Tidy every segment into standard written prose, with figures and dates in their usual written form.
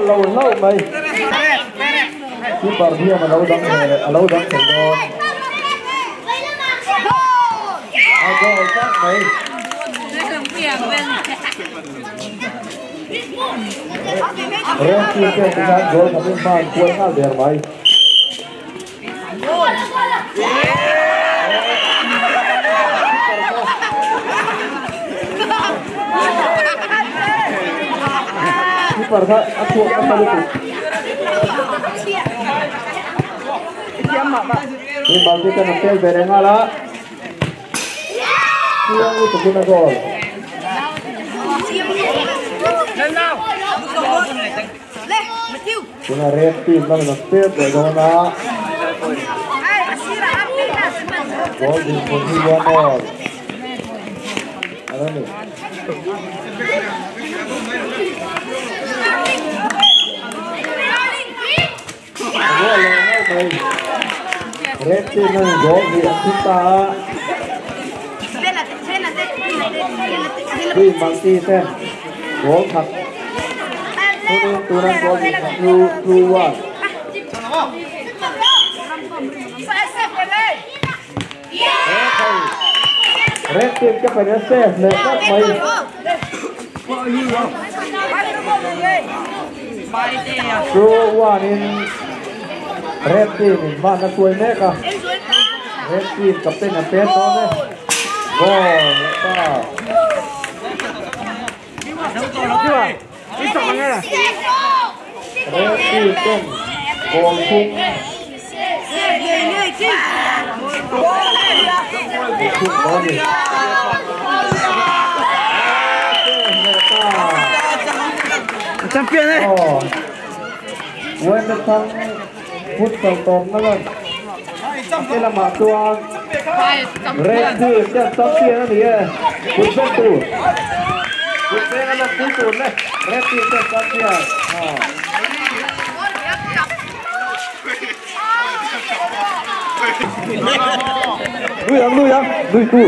lâu mày khi bảo thiê mà lâu đắng thành đó ai có chắc mày Rem team ke dengan gol kami main kuat ngal biar mày Keeper ka aku apa itu? Ini bagi kan nampil berengala. Dia itu guna gol. Guna red team kan nampil berengala. Gol di posisi 1-0. Ada nih. Red team ng gol di kita di Martisen gol thật turun gol di 2-1 Red team cái phải save lên các mày Two-1 in Red team in van na tuoi meka Red team kapten na peto ne gol ta Red team ten gol tung champion eh when the sun phút đầu tôm nó lên đây là mã tua red team chắc top kia nó thì phút bên tủ phút bên nó là phút tủ này red team chắc top kia lui tủ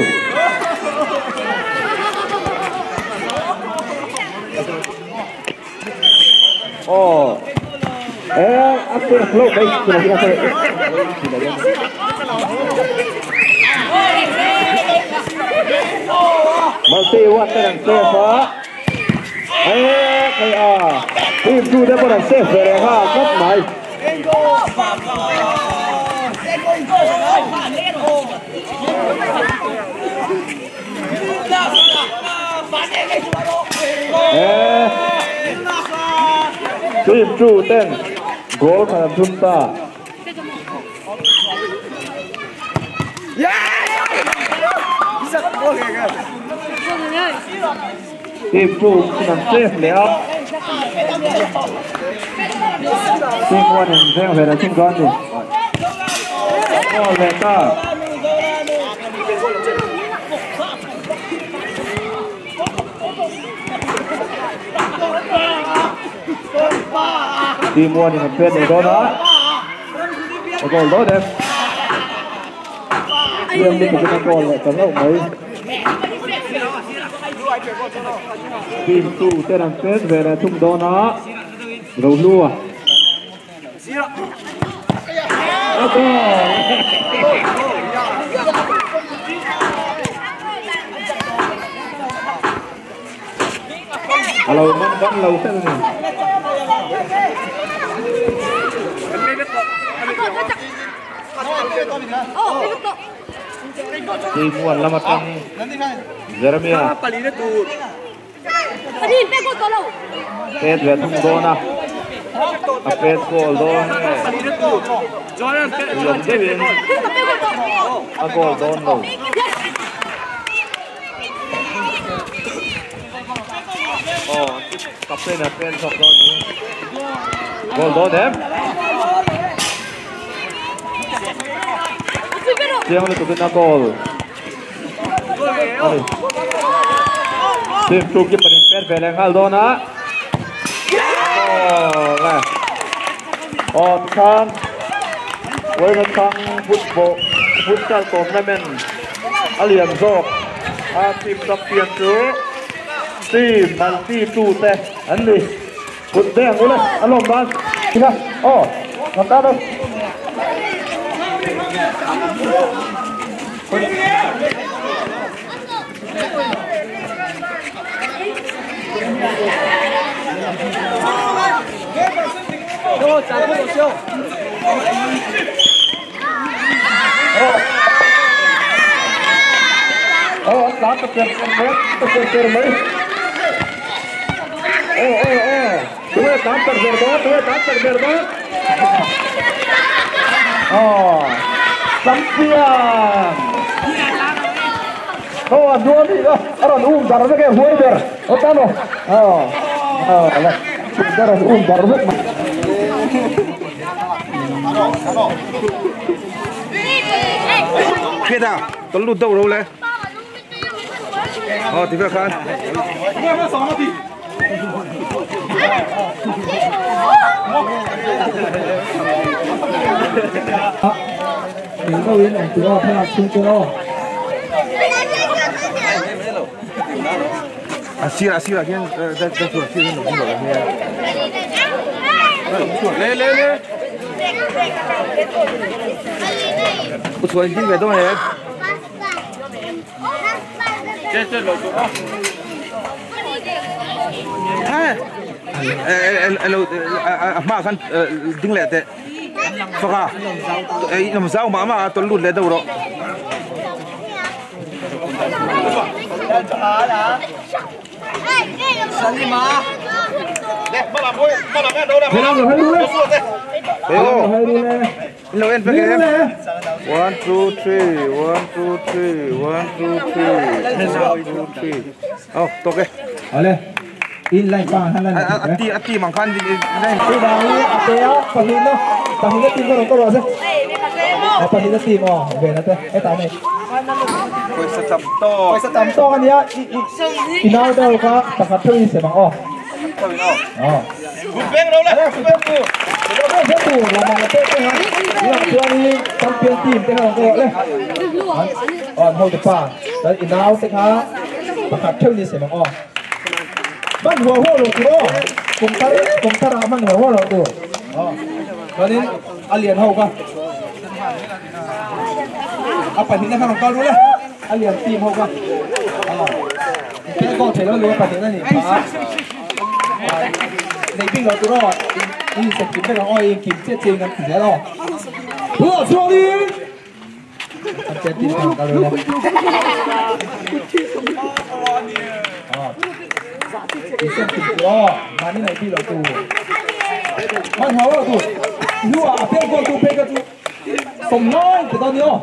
aku flow baik sudah kita masih buat terang safe kayak tim sudah pada safe mereka kat mai tim su ten gol pada Junta. Bisa gol kan? Tim su sudah safe lihat. Tim one yang saya berada tim gol ni. Gol mereka. Tim one yang pet ni gol lah. Gol đó đẹp. Dia ni bukan gol lah, kalau mai. Tim tu terang pet vera tum dona. Rolua. Kalau man lâu thế này. Tim one lamatan Jeremia. Pet về tung dona. Pet gol dona. Belum Kevin. Gol dona. Kapten kapten sok dona. Gol dona. Dia boleh tukar gol. Tim tukar perimper belengal dona. Kan, walaupun kan futsal tournament alian zok, tim champion tu, tim multi tu teh, andi, พุดแดงเลยอารมณ์บ้านนี่นะอ๋อทำได้ไหม都展开有效。 Tám tập tiền mấy तुम्हें tám tập tiền đó champion dua đi đó orang darah kayak huay ber otan darah darah ber Kia nào, tôi lùn đâu đâu lên. Thì phải khăn. Đừng có yên này, tụi nó phải làm chung cho nó. Xira, kia, đây chuột kia nó không được nghe. Lên. Một số anh đi về đâu này em? Chơi lột chuột đó. Mà khăn đứng lẹ thế. Phật à? Làm sao mà tôi lụt lẹ đâu đó? Sani mà. Nè, bắt làm cái đâu Thế nào rồi hay luôn đấy. Hello, em phải em. 1, 2, 3, 1, 2, 3. Oh, tốt cái. Ở đây. In lại bằng hay là ati mang khan đi đây. Đi vào đi, kéo, phần hình đó. Phần hình nó tìm vào đâu rồi chứ? Phần hình nó tìm về nó thôi. Cái tàu này. Quay sẽ tầm to anh nhá. Nào đâu có, tập hợp thương sẽ bằng Cút bên đâu này? Cút bên tu. Đó là tủ là bằng cái cái hả? Làm cho đi champion team cái nào gọi đấy. Hold the bar. Đấy nào sẽ khá. Tập hợp thương sẽ bằng Bắn hùa hùa lột đó. Cùng ta đã bắn hùa hùa lột đó. Cho nên alien hầu cả. Apa ini kan orang dulu lah. Alien team hầu cả. Cái con thể nó luôn apa ini nih. Này pin lột đó. Ini sẽ kiếm cái oi kiếm chết trên cái gì đó. Hùa xuống đi. Chết trên cái đó. Đi xem kịch đó, mà như này đi là tù. Mang háo là tù. Hú à, phê cơ tù. Sống nói, cái đó nữa.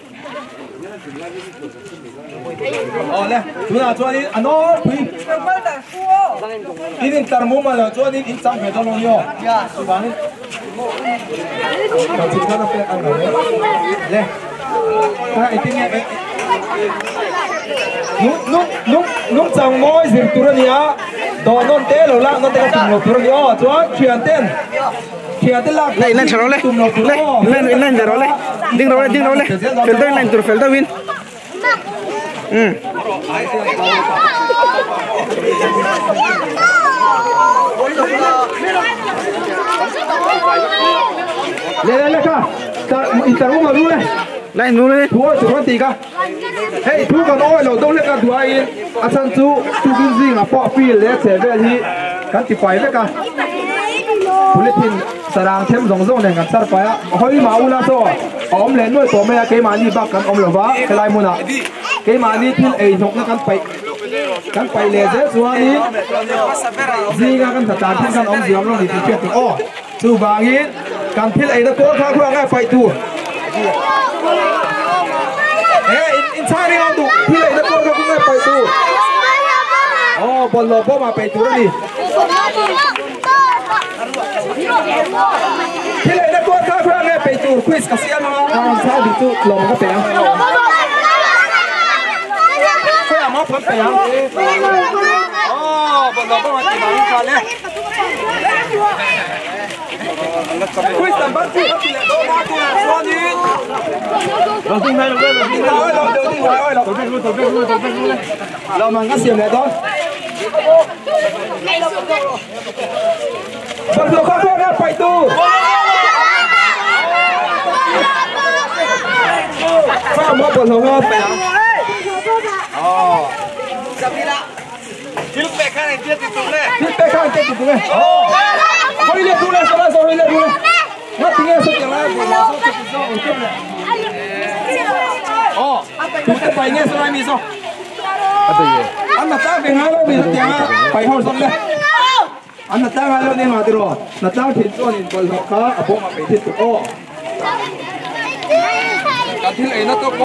Nè, chú nào cho đi, nó quý. Đi đến tầm mô mà là cho đi, in sang về đó luôn nhô. Chú bán đi. Còn chị nó phải ăn rồi. Nè. Các anh听nghe. Lúc chẳng ngồi dừng tụi nó nhá. Đó nó té lầu lặng, nó té cái tụi nó nhá. Chú á, chuyển tên lạc. Lên cho nó lên. Lên cho nó lên. Đừng đâu lên. Phèn tới lên, tụi phèn tới win. Lên cả. Interview mà luôn này. Lên luôn đi. Thua tụi nó tí cả. Hey, thua còn oi lầu đâu lên cả thua ai. Chân chú kinh gì mà bỏ phi lẽ sẽ về thì cắn thì phải đấy cả. Philippines sarang thêm rong này ngắt sar phải á. Hơi máu là số. Ông lên nuôi tổ mẹ cái mà đi bác cắn ông lửa vá cái lai môn à. Cái mà đi thiên ấy nhục nó cắn phải lẽ dễ xóa đi. Gì cả cắn thật tàn thiên cắn ông gì ông nó đi chuyện thì chú vàng ý cắn thiên ấy nó cố khá khoa ngay phải tù. In sang đi ông tụ thiên ấy nó cố khá cũng ngay phải tù. Bọn lò bó mà phải tù đó đi. Thiên ấy nó cố khá khoa ngay phải tù. Quiz kasi ano nga sao dito lò mga peyang. Kaya mga peyang. Bọn lò bó mà chỉ bảo Quiz tầm bắt chị. Đầu tiên này, đầu tiên hỏi, đầu tiên luôn.เราmang cái xiềng này thôi. Vâng, được không thôi, phải tu. Phải một tuần không hơn. Chiluk pekan này dia tidur le. Chiluk pekan dia tidur le. Kau lihat dulu, saudara lihat dulu. Nah, tinggal sejalan. Oh, kita paingnya sudah miso. Apa ye? Anak tak dengar lo miso tiang, pai hor son le. Anak tak dengar lo ni mati ro. Anak tak tidur ni bol ka, apa mak tidur. Oh. Katil enak tu.